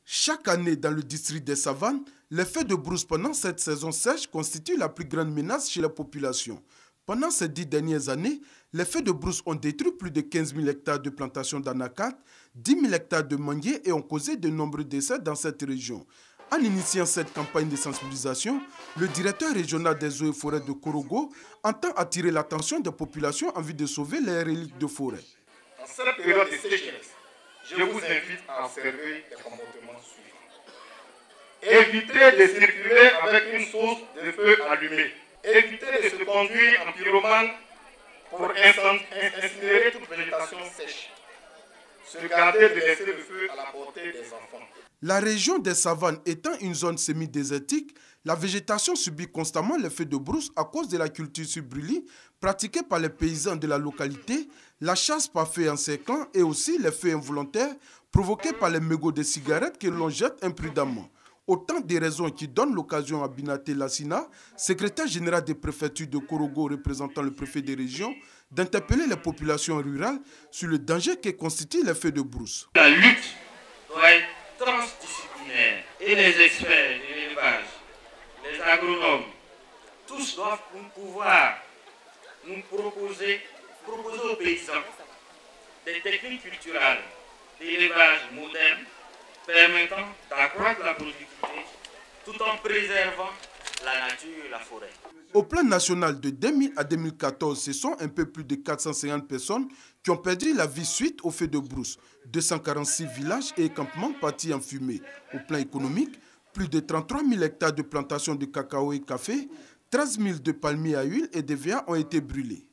Chaque année, dans le district des Savanes, les feux de brousse pendant cette saison sèche constituent la plus grande menace chez la population. Pendant ces 10 dernières années, les feux de brousse ont détruit plus de 15 000 hectares de plantations d'anacards, 10 000 hectares de manguiers et ont causé de nombreux décès dans cette région. En initiant cette campagne de sensibilisation, le directeur régional des eaux et forêts de Korogo entend attirer l'attention des populations en vue de sauver les reliques de forêt. En cette période de sécheresse, je vous invite à observer les comportements suivants. Évitez de circuler avec une source de feu allumée. Évitez de se conduire en pyromane pour incinérer toute végétation sèche. Se garder de laisser le feu à la portée des enfants. La région des Savanes étant une zone semi-désertique, la végétation subit constamment les feux de brousse à cause de la culture sur brûlis pratiquée par les paysans de la localité, la chasse par feu encerclant et aussi les feux involontaires provoqués par les mégots de cigarettes que l'on jette imprudemment. Autant de raisons qui donnent l'occasion à Binaté Lassina, secrétaire général des préfectures de Korogo représentant le préfet des régions, d'interpeller les populations rurales sur le danger que constituent les feux de brousse. La lutte doit être transdisciplinaire et les experts de l'élevage, les agronomes, tous doivent pouvoir nous proposer aux paysans des techniques culturelles d'élevage moderne permettant d'accroître la productivité tout en préservant la nature et la forêt. Au plan national de 2000 à 2014, ce sont un peu plus de 450 personnes qui ont perdu la vie suite au feu de brousse. 246 villages et campements partis en fumée. Au plan économique, plus de 33 000 hectares de plantations de cacao et café, 13 000 de palmiers à huile et de viandes ont été brûlés.